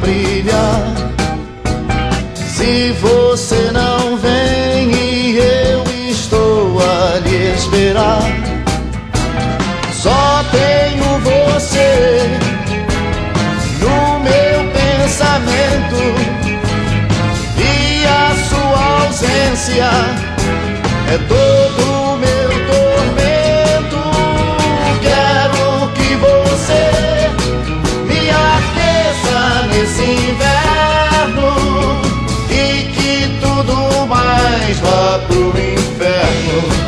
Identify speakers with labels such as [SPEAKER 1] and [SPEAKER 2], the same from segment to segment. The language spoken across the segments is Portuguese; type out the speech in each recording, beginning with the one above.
[SPEAKER 1] brilhar. Se você não vem e eu estou a lhe esperar, só tenho você no meu pensamento, e a sua ausência é todo o meu tormento. Quero que você me aqueça nesse inverno e que tudo mais vá pro inferno.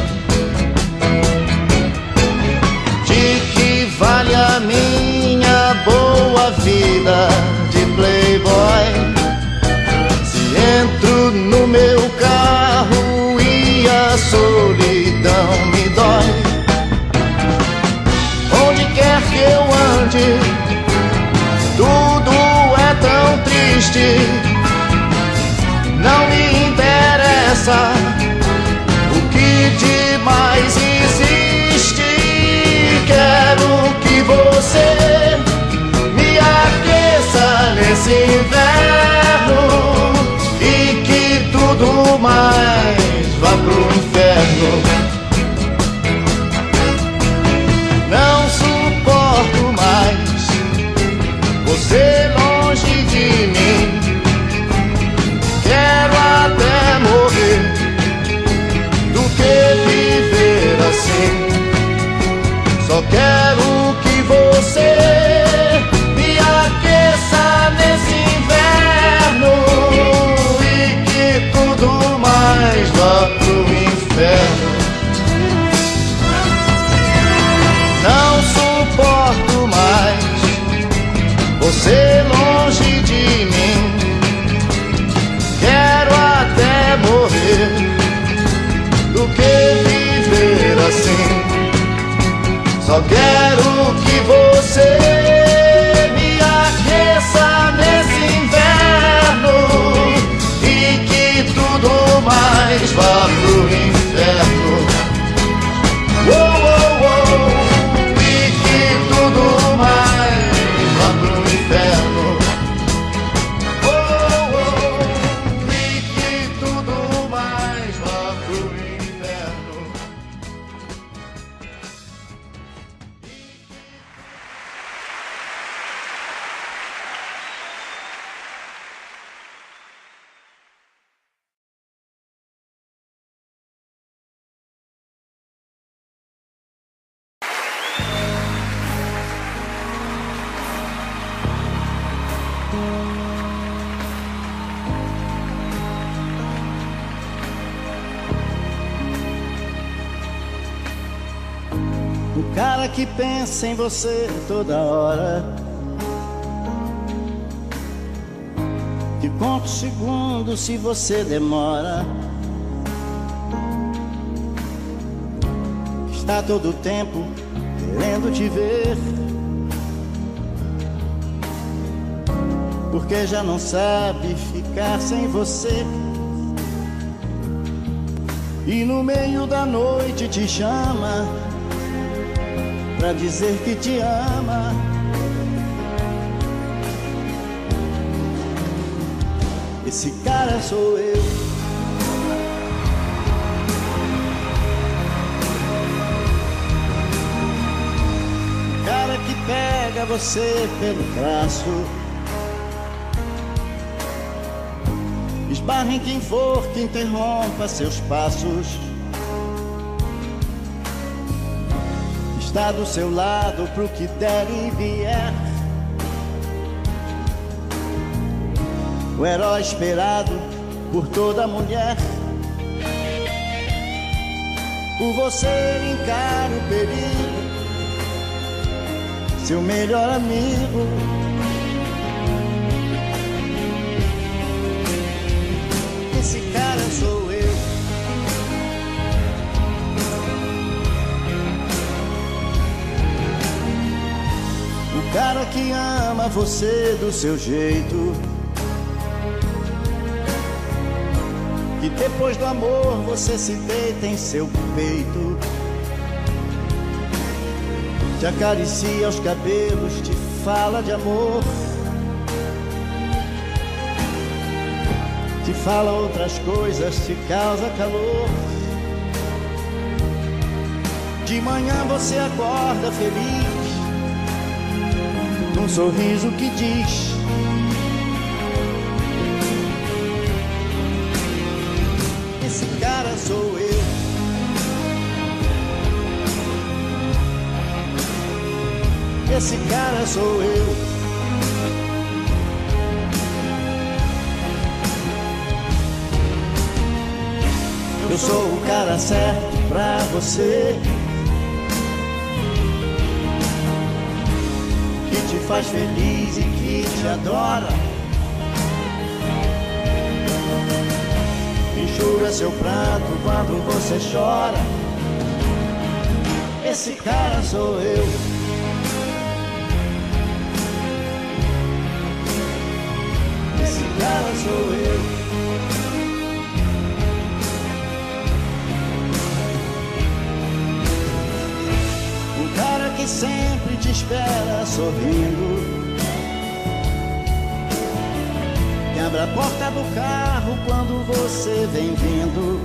[SPEAKER 1] De que vale a minha boa vida de playboy se entro no meu carro e a solidão me dói? Onde quer que eu ande, tudo é tão triste. Não me interessa o que de mais existe. Quero que você me aqueça nesse inverno e que tudo mais vá pro inferno. Não suporto mais você longe de mim. Quero até morrer do que viver assim. Só quero que você me aqueça nesse inverno e que tudo mais vá pro inferno. Não suporto mais você longe de mim. Quero até morrer do que viver assim. Só quero que você me aqueça nesse inverno e que tudo mais vá pro inferno. Oh, oh, oh. E que tudo mais vá pro inferno. Oh, oh. E que tudo mais vá pro inferno.
[SPEAKER 2] O cara que pensa em você toda hora, que conta os segundos se você demora, que está todo o tempo querendo te ver, porque já não sabe ficar sem você. E no meio da noite te chama pra dizer que te ama. Esse cara sou eu. O cara que pega você pelo braço, esbarra em quem for que interrompa seus passos, está do seu lado pro que der e vier, o herói esperado por toda mulher. Por você ele encara o perigo, seu melhor amigo. Esse cara sou eu. O cara que ama você do seu jeito, que depois do amor você se deita em seu peito, te acaricia os cabelos, te fala de amor, te fala outras coisas, te causa calor. De manhã você acorda feliz, num sorriso que diz: esse cara sou eu. Esse cara sou eu. Eu sou o cara certo pra você, que te faz feliz e que te adora, enxuga seu pranto quando você chora. Esse cara sou eu. Esse cara sou eu. O cara que sempre te espera sorrindo, que abre a porta do carro quando você vem vindo,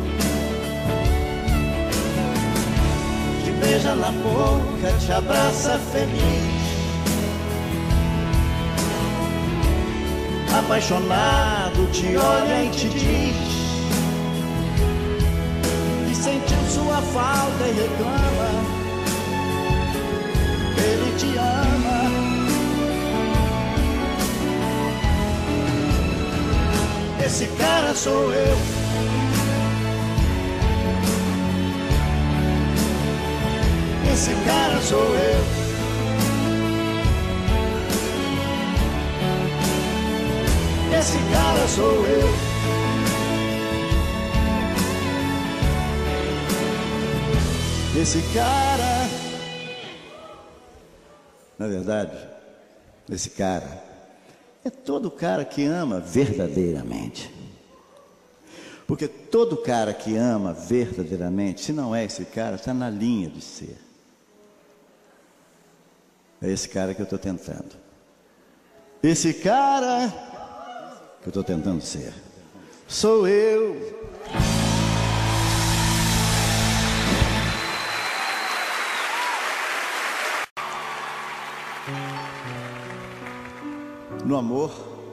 [SPEAKER 2] te beija na boca, te abraça feliz, apaixonado te olha e te diz que sentiu sua falta e reclama. Ele te ama. Esse cara sou eu. Esse cara sou eu. Esse cara sou eu. Esse cara, na verdade, esse cara é todo cara que ama verdadeiramente. Porque todo cara que ama verdadeiramente, se não é esse cara, está na linha de ser. É esse cara que eu estou tentando. Esse cara que eu estou tentando ser. Sou eu. No amor,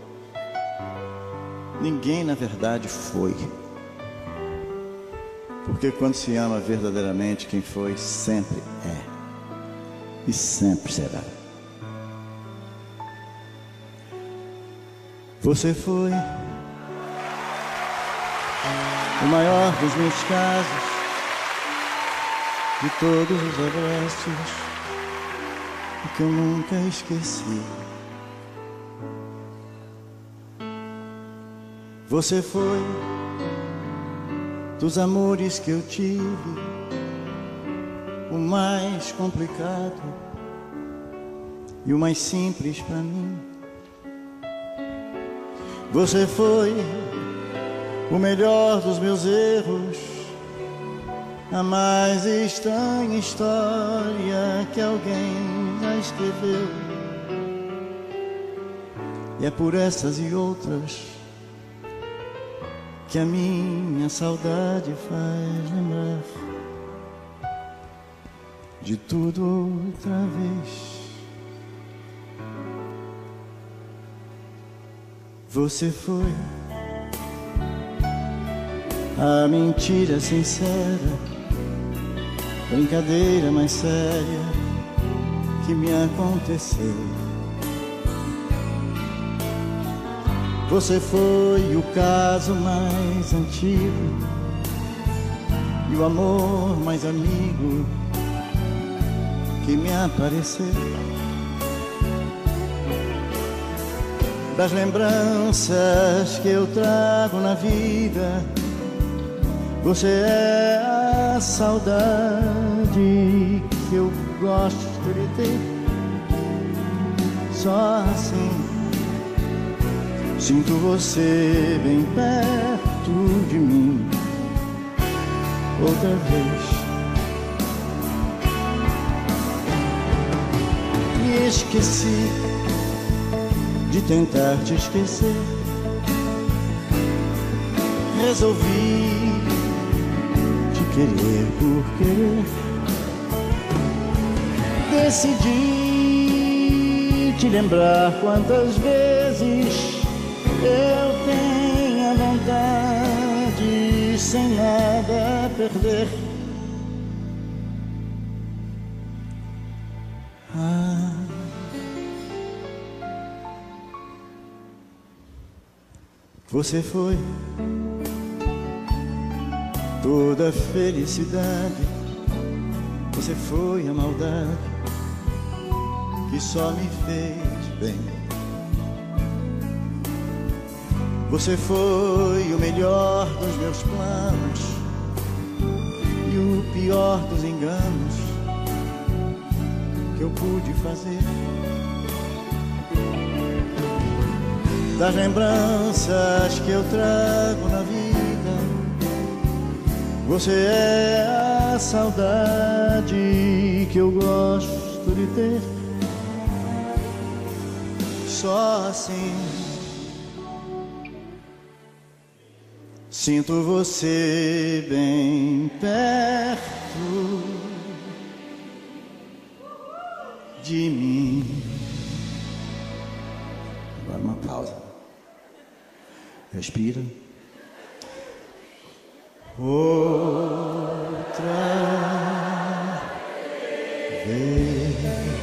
[SPEAKER 2] ninguém na verdade foi. Porque quando se ama verdadeiramente, quem foi sempre é. E sempre será. Você foi o maior dos meus casos, de todos os abraços, que eu nunca esqueci. Você foi dos amores que eu tive o mais complicado e o mais simples pra mim. Você foi o melhor dos meus erros, a mais estranha história que alguém já escreveu. E é por essas e outras que a minha saudade faz lembrar de tudo outra vez. Você foi a mentira sincera, brincadeira mais séria que me aconteceu. Você foi o caso mais antigo e o amor mais amigo que me apareceu. Das lembranças que eu trago na vida, você é a saudade que eu gosto de ter. Só assim sinto você bem perto de mim outra vez. Me esqueci de tentar te esquecer, resolvi te querer por querer. Decidi te lembrar quantas vezes eu tenho a vontade sem nada a perder. Você foi toda a felicidade, você foi a maldade que só me fez bem. Você foi o melhor dos meus planos e o pior dos enganos que eu pude fazer. Das lembranças que eu trago na vida, você é a saudade que eu gosto de ter. Só assim sinto você bem perto de mim. Agora uma pausa. Respira. Outra vez.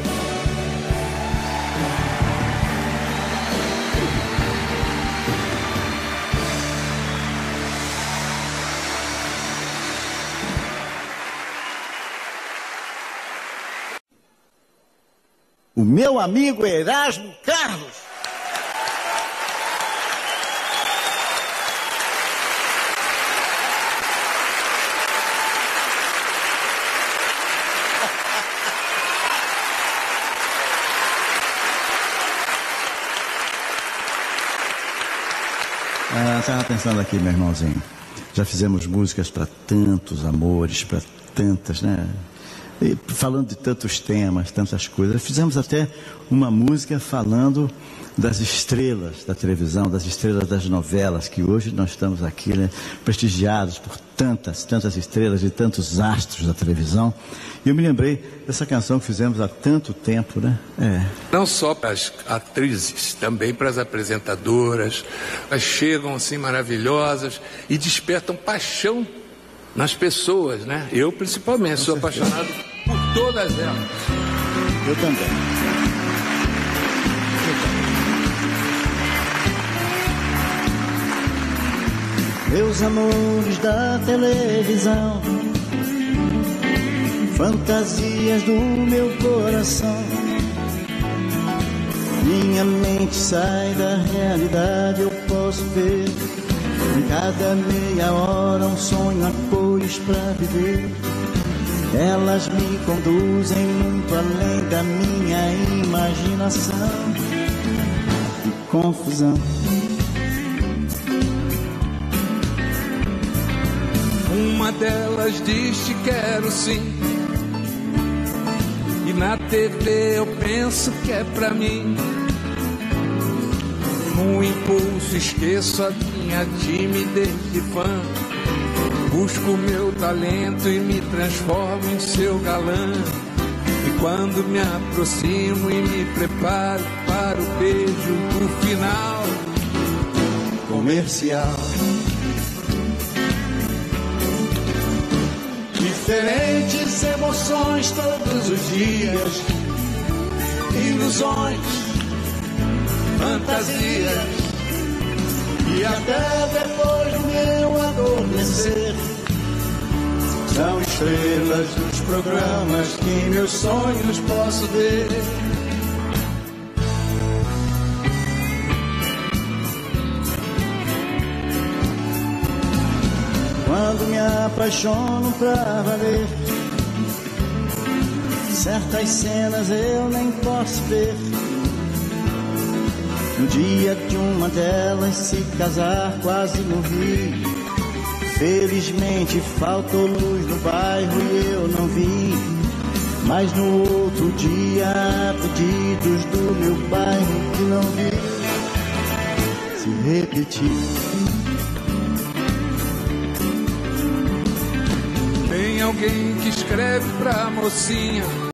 [SPEAKER 2] O meu amigo Erasmo Carlos. Estava pensando aqui, meu irmãozinho. Já fizemos músicas para tantos amores, para tantas, né? E falando de tantos temas, tantas coisas. Fizemos até uma música falando das estrelas da televisão, das estrelas das novelas, que hoje nós estamos aqui, né, prestigiados por tantas estrelas e tantos astros da televisão. E eu me lembrei dessa canção que fizemos há tanto tempo, né?
[SPEAKER 3] Não só para as atrizes, também para as apresentadoras. Elas chegam assim maravilhosas e despertam paixão nas pessoas, né? Eu principalmente sou apaixonado por todas elas.
[SPEAKER 2] Eu também. Meus amores da televisão, fantasias do meu coração. Minha mente sai da realidade, eu posso ver em cada meia hora um sonho a cores pra viver. Elas me conduzem muito além da minha imaginação. Que confusão.
[SPEAKER 3] Uma delas diz te quero sim, e na TV eu penso que é pra mim. Num impulso esqueço a minha timidez de fã. Busco meu talento e me transformo em seu galã. E quando me aproximo e me preparo para o beijo do final
[SPEAKER 2] comercial.
[SPEAKER 1] Diferentes emoções todos os dias, ilusões, fantasias, e até depois do meu adormecer, são estrelas dos programas que em meus sonhos posso ver.
[SPEAKER 2] Quando me apaixono pra valer, certas cenas eu nem posso ver. No dia de uma delas se casar quase morri. Felizmente faltou luz no bairro e eu não vi. Mas no outro dia há pedidos do meu bairro que não vi se repetir.
[SPEAKER 3] alguém que escreve pra mocinha